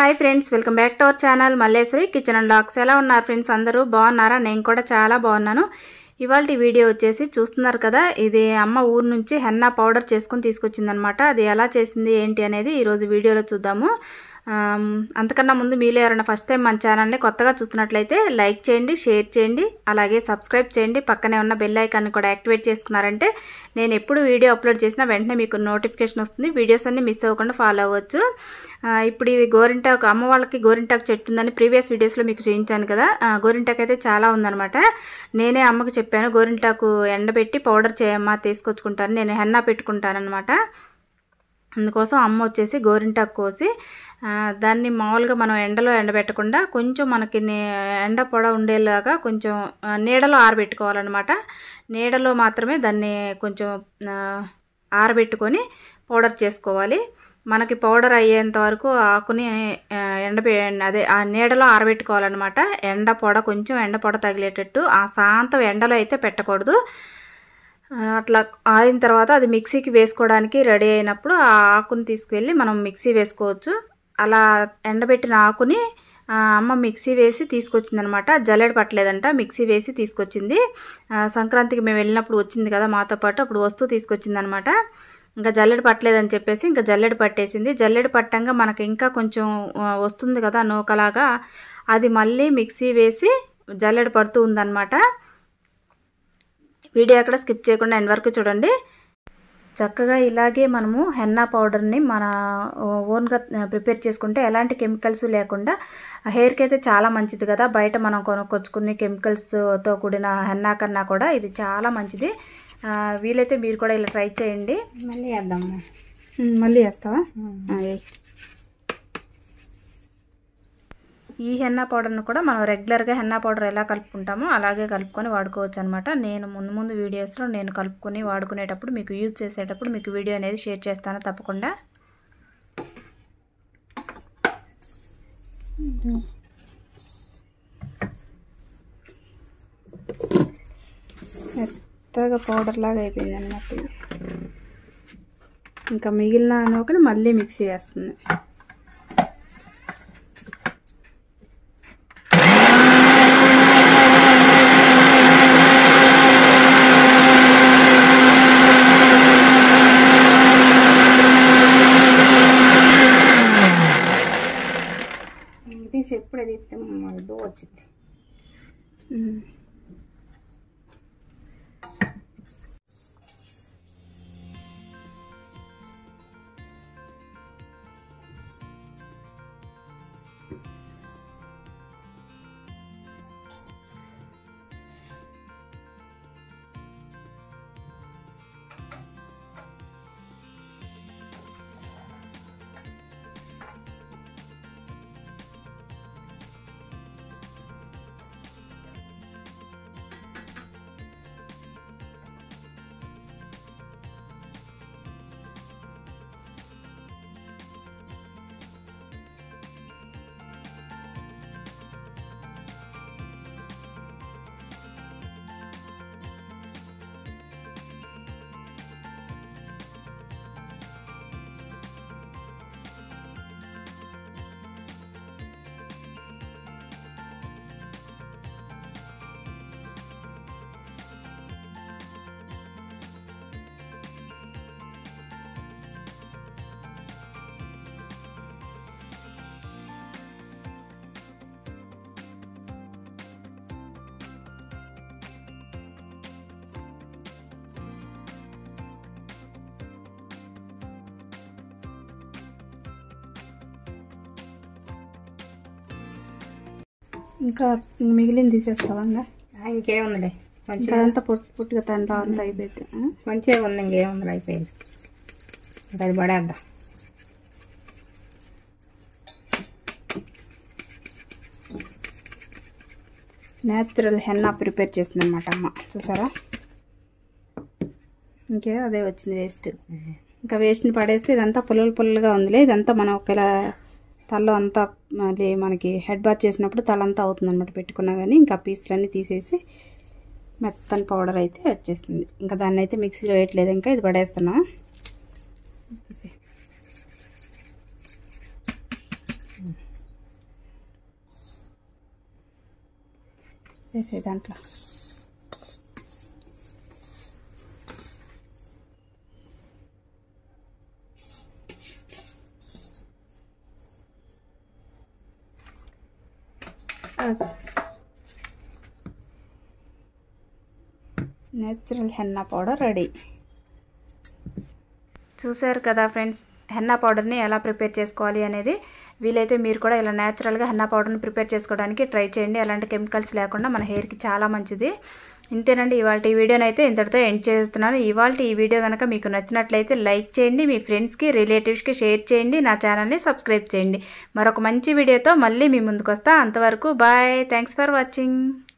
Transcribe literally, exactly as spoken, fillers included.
Hi friends, welcome back to our channel Malleswari kitchen and blogs. ఎలా ఉన్నారు friends? అందరూ బాగున్నారా? నేను కూడా చాలా బాగున్నాను. ఇవాల్టి వీడియో వచ్చేసి చూస్తున్నారు కదా, ఇది అమ్మ ఊరు నుంచి హెన్నా పౌడర్ చేసుకుని తీసుకొచ్చిందనమాట. అది ఎలా చేసింది ఏంటి అనేది ఈరోజు వీడియోలో చూద్దాము. అంతకన్నా ముందు మీలో ఎవరైనా ఫస్ట్ టైం మన ఛానల్ని కొత్తగా చూస్తున్నట్లయితే లైక్ చేయండి, షేర్ చేయండి, అలాగే సబ్స్క్రైబ్ చేయండి. పక్కనే ఉన్న బెల్ ఐకాన్ని కూడా యాక్టివేట్ చేసుకున్నారంటే నేను ఎప్పుడు వీడియో అప్లోడ్ చేసినా వెంటనే మీకు నోటిఫికేషన్ వస్తుంది. వీడియోస్ అన్ని మిస్ అవ్వకుండా ఫాలో అవ్వచ్చు. ఇప్పుడు ఇది గోరింటాకు, అమ్మ వాళ్ళకి గోరింటాకు చెట్టు ఉందని ప్రీవియస్ వీడియోస్లో మీకు చూపించాను కదా. గోరింటాకు అయితే చాలా ఉందన్నమాట. నేనే అమ్మకి చెప్పాను, గోరింటాకు ఎండబెట్టి పౌడర్ చేయమ్మా, తీసుకొచ్చుకుంటాను, నేను హెన్నా పెట్టుకుంటానమాట. అందుకోసం అమ్మ వచ్చేసి గోరింటాకు కోసి దాన్ని మామూలుగా మనం ఎండలో ఎండబెట్టకుండా కొంచెం మనకి ఎండ పొడ ఉండేలాగా కొంచెం నీడలో ఆరబెట్టుకోవాలన్నమాట. నీడలో మాత్రమే దాన్ని కొంచెం ఆరబెట్టుకొని పౌడర్ చేసుకోవాలి. మనకి పౌడర్ అయ్యేంత వరకు ఆకుని ఎండబె అదే ఆ నీడలో ఆరబెట్టుకోవాలన్నమాట. ఎండ పొడ కొంచెం ఎండ పొడ తగిలేటట్టు, ఆ శాంతం ఎండలో అయితే పెట్టకూడదు. అట్లా ఆయిన తర్వాత అది మిక్సీకి వేసుకోవడానికి రెడీ అయినప్పుడు ఆ ఆకుని తీసుకువెళ్ళి మనం మిక్సీ వేసుకోవచ్చు. అలా ఎండబెట్టిన ఆకుని అమ్మ మిక్సీ వేసి తీసుకొచ్చిందనమాట. జల్లెడ పట్టలేదంట, మిక్సీ వేసి తీసుకొచ్చింది. సంక్రాంతికి మేము వెళ్ళినప్పుడు వచ్చింది కదా మాతో పాటు, అప్పుడు వస్తూ తీసుకొచ్చిందనమాట. ఇంకా జల్లెడ పట్టలేదని చెప్పేసి ఇంకా జల్లెడ పట్టేసింది. జల్లెడ పట్టంగా మనకి ఇంకా కొంచెం వస్తుంది కదా నూకలాగా, అది మళ్ళీ మిక్సీ వేసి జల్లెడ పడుతూ ఉందన్నమాట. వీడియో అక్కడ స్కిప్ చేయకుండా ఎండ్ వరకు చూడండి. చక్కగా ఇలాగే మనము హెన్నా పౌడర్ని మన ఓన్గా ప్రిపేర్ చేసుకుంటే ఎలాంటి కెమికల్స్ లేకుండా హెయిర్కి అయితే చాలా మంచిది కదా. బయట మనం కొనుక్కొచ్చుకునే కెమికల్స్తో కూడిన హెన్నా కన్నా కూడా ఇది చాలా మంచిది. వీలైతే మీరు కూడా ఇలా ట్రై చేయండి. మళ్ళీ వేద్దాము. మళ్ళీ వేస్తావా? ఈ హెన్నా పౌడర్ని కూడా మనం రెగ్యులర్గా హెన్నా పౌడర్ ఎలా కలుపుకుంటామో అలాగే కలుపుకొని వాడుకోవచ్చు అనమాట. నేను ముందు ముందు వీడియోస్లో నేను కలుపుకొని వాడుకునేటప్పుడు మీకు యూజ్ చేసేటప్పుడు మీకు వీడియో అనేది షేర్ చేస్తాను తప్పకుండా. మెత్తగా పౌడర్ లాగా అయిపోయింది అన్నమాట. ఇంకా మిగిలిన నూకని మళ్ళీ మిక్సీ వేస్తుంది. తీసి ఎప్పుడు అది దో వచ్చింది. ఇంకా మిగిలింది తీసేస్తావా? ఇంకా ఇంకేముందిలే, కొంచెం అంతా పొట్టు పుట్టుగా తండ్రి అంతా అయిపోయింది. కొంచెం ఉంది, ఇంకేముంది, అయిపోయింది. ఇంకా అది పడేద్దాం. న్యాచురల్ హెన్నా ప్రిపేర్ చేసింది అనమాట అమ్మ, చూసారా? ఇంకే అదే వచ్చింది వేస్ట్. ఇంకా వేస్ట్ని పడేస్తే ఇదంతా పుల్లలు పుల్లలుగా ఉందిలే. ఇదంతా మనం ఒకవేళ తలలో అంతా మళ్ళీ మనకి హెడ్ బాత్ చేసినప్పుడు తలంతా అవుతుంది అనమాట పెట్టుకున్నా కానీ. ఇంకా పీసులన్నీ తీసేసి మెత్తని పౌడర్ అయితే వచ్చేసింది. ఇంకా దాన్ని అయితే మిక్సీలో వేయట్లేదు, ఇంకా ఇది పడేస్తున్నాం. వేసే దాంట్లో నేచురల్ హెన్నా పౌడర్ రెడీ. చూసారు కదా ఫ్రెండ్స్, హెన్నా పౌడర్ని ఎలా ప్రిపేర్ చేసుకోవాలి అనేది. వీలైతే మీరు కూడా ఇలా న్యాచురల్గా హెన్నా పౌడర్ని ప్రిపేర్ చేసుకోవడానికి ట్రై చేయండి. అలాంటి కెమికల్స్ లేకుండా మన హెయిర్కి చాలా మంచిది. ఇంతేనండి, ఇవాళ ఈ వీడియోని అయితే ఇంతటితో ఎండ్ చేస్తున్నాను. ఇవాళ ఈ వీడియో కనుక మీకు నచ్చినట్లయితే లైక్ చేయండి, మీ ఫ్రెండ్స్కి రిలేటివ్స్కి షేర్ చేయండి, నా ఛానల్ని సబ్స్క్రైబ్ చేయండి. మరొక మంచి వీడియోతో మళ్ళీ మీ ముందుకు వస్తా. అంతవరకు బాయ్. Thanks for watching.